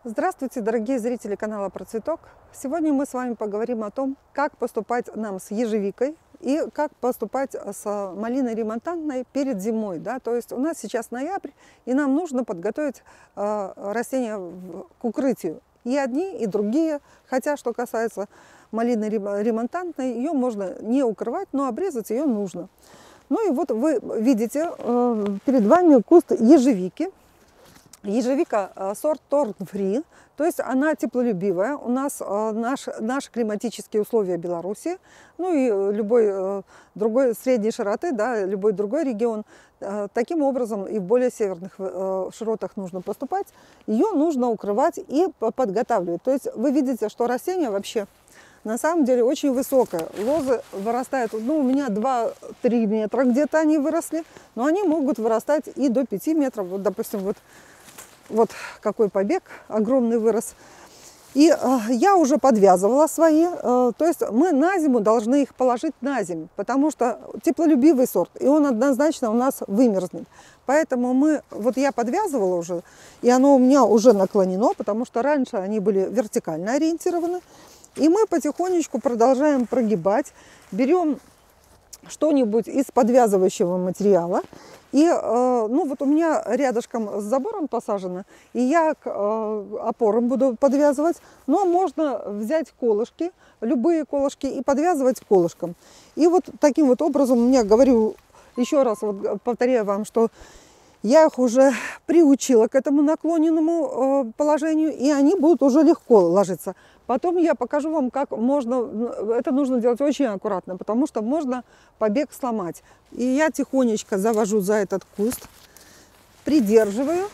Здравствуйте, дорогие зрители канала Про Цветок. Сегодня мы с вами поговорим о том, как поступать нам с ежевикой и как поступать с малиной ремонтантной перед зимой. Да? То есть у нас сейчас ноябрь, и нам нужно подготовить растения к укрытию. И одни, и другие. Хотя, что касается малины ремонтантной, ее можно не укрывать, но обрезать ее нужно. Ну и вот вы видите перед вами куст ежевики. Ежевика сорт Thorn Free, то есть она теплолюбивая. У нас наши климатические условия Беларуси, ну и любой другой средней широты, да, любой другой регион. Таким образом и в более северных широтах нужно поступать. Ее нужно укрывать и подготавливать. То есть вы видите, что растение вообще на самом деле очень высокое. Лозы вырастают, ну, у меня 2-3 метра где-то они выросли, но они могут вырастать и до 5 метров. Вот, допустим, вот какой побег огромный вырос. И я уже подвязывала свои. То есть мы на зиму должны их положить на зиму, потому что теплолюбивый сорт, и он однозначно у нас вымерзнет. Поэтому вот я подвязывала уже, и оно у меня уже наклонено, потому что раньше они были вертикально ориентированы. И мы потихонечку продолжаем прогибать. Берем что-нибудь из подвязывающего материала. И ну вот у меня рядышком с забором посажено, и я к опорам буду подвязывать. Но можно взять колышки, любые колышки, и подвязывать колышком. И вот таким вот образом, я говорю еще раз, вот повторяю вам, что я их уже приучила к этому наклоненному положению, и они будут уже легко ложиться. Потом я покажу вам, как можно, это нужно делать очень аккуратно, потому что можно побег сломать. И я тихонечко завожу за этот куст, придерживаю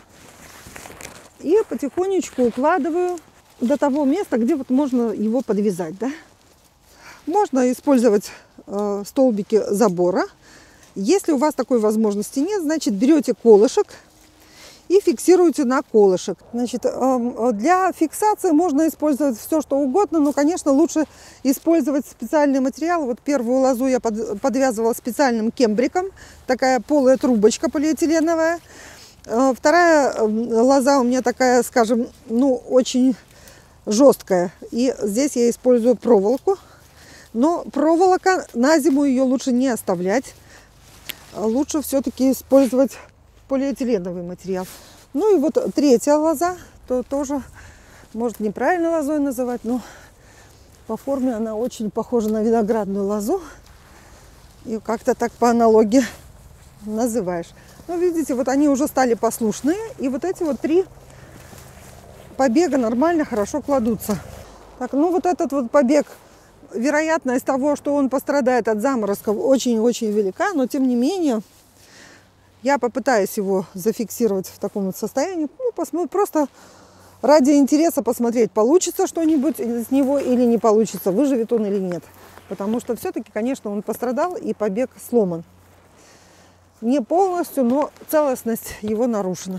и потихонечку укладываю до того места, где вот можно его подвязать. Да? Можно использовать столбики забора. Если у вас такой возможности нет, значит берете колышек и фиксируете на колышек. Значит, для фиксации можно использовать все, что угодно, но, конечно, лучше использовать специальный материал. Вот первую лозу я подвязывала специальным кембриком, такая полая трубочка полиэтиленовая. Вторая лоза у меня такая, скажем, ну, очень жесткая. И здесь я использую проволоку. Но проволока, на зиму ее лучше не оставлять. Лучше все-таки использовать полиэтиленовый материал. Ну и вот третья лоза, то тоже, может, неправильно лозой называть, но по форме она очень похожа на виноградную лозу. И как-то так по аналогии называешь. Ну, видите, вот они уже стали послушные. И вот эти вот 3 побега нормально, хорошо кладутся. Так, ну вот этот вот побег, вероятность того, что он пострадает от заморозков, очень-очень велика, но тем не менее я попытаюсь его зафиксировать в таком вот состоянии. Ну, просто ради интереса посмотреть, получится что-нибудь из него или не получится, выживет он или нет. Потому что все-таки, конечно, он пострадал и побег сломан. Не полностью, но целостность его нарушена.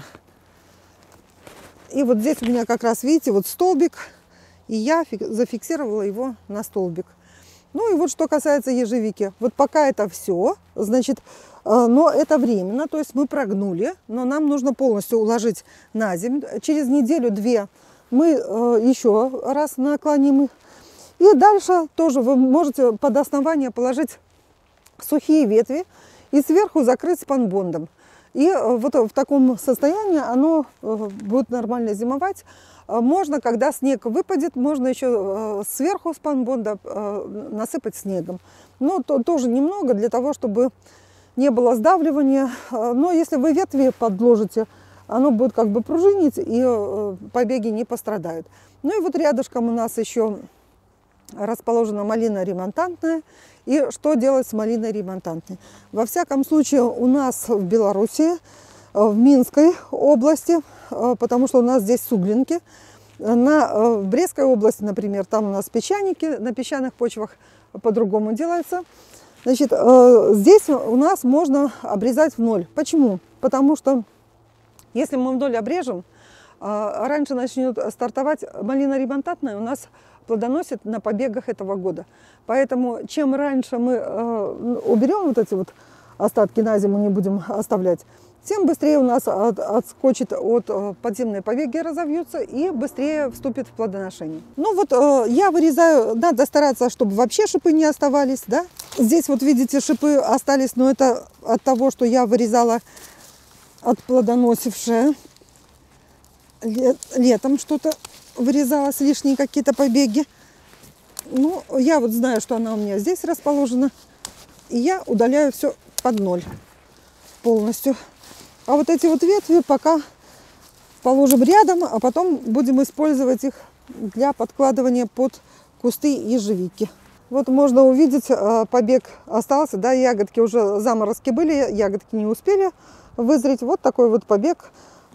И вот здесь у меня как раз, видите, вот столбик. И я зафиксировала его на столбик. Ну и вот что касается ежевики. Вот пока это все, значит, но это временно. То есть мы прогнули, но нам нужно полностью уложить на землю. Через неделю-две мы еще раз наклоним их. И дальше тоже вы можете под основание положить сухие ветви и сверху закрыть спанбондом. И вот в таком состоянии оно будет нормально зимовать. Можно, когда снег выпадет, можно еще сверху спанбонда насыпать снегом. Но тоже немного для того, чтобы не было сдавливания. Но если вы ветви подложите, оно будет как бы пружинить, и побеги не пострадают. Ну и вот рядышком у нас еще расположена малина ремонтантная. И что делать с малиной ремонтантной? Во всяком случае, у нас в Беларуси, в Минской области, потому что у нас здесь суглинки. В Брестской области, например, там у нас песчаники, на песчаных почвах по-другому делается. Значит, здесь у нас можно обрезать в ноль. Почему? Потому что если мы в ноль обрежем, раньше начнет стартовать малина ремонтантная, у нас плодоносит на побегах этого года. Поэтому чем раньше мы уберем вот эти вот остатки на зиму, не будем оставлять, тем быстрее у нас отскочит от подземной побеги, разовьются и быстрее вступит в плодоношение. Ну вот я вырезаю, надо стараться, чтобы вообще шипы не оставались, да. Здесь вот видите, шипы остались, но это от того, что я вырезала отплодоносившее. Летом что-то вырезалось, лишние какие-то побеги. Ну, я вот знаю, что она у меня здесь расположена, и я удаляю все под ноль полностью. А вот эти вот ветви пока положим рядом, а потом будем использовать их для подкладывания под кусты ежевики. Вот можно увидеть, побег остался, да, ягодки уже, заморозки были, ягодки не успели вызреть. Вот такой вот побег.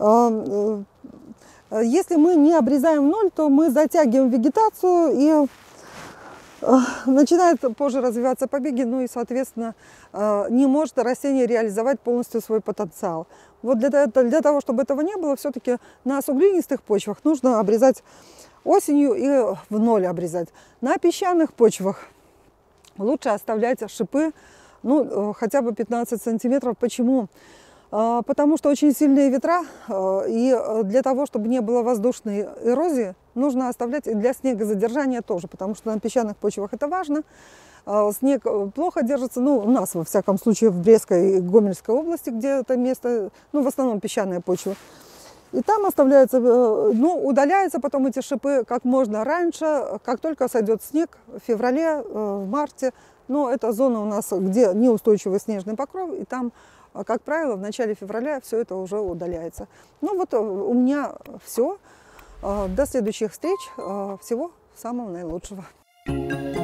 Если мы не обрезаем в ноль, то мы затягиваем вегетацию и начинают позже развиваться побеги, ну и, соответственно, не может растение реализовать полностью свой потенциал. Вот для того, чтобы этого не было, все-таки на суглинистых почвах нужно обрезать осенью и в ноль обрезать. На песчаных почвах лучше оставлять шипы, ну, хотя бы 15 сантиметров. Почему? Потому что очень сильные ветра, и для того, чтобы не было воздушной эрозии, нужно оставлять и для снегозадержания тоже, потому что на песчаных почвах это важно. Снег плохо держится, ну, у нас, во всяком случае, в Брестской и Гомельской области, где это место, ну, в основном песчаная почва. И там оставляется, ну, удаляются потом эти шипы как можно раньше, как только сойдет снег, в феврале, в марте. Но это зона у нас, где неустойчивый снежный покров, и там, как правило, в начале февраля все это уже удаляется. Ну вот у меня все. До следующих встреч. Всего самого наилучшего.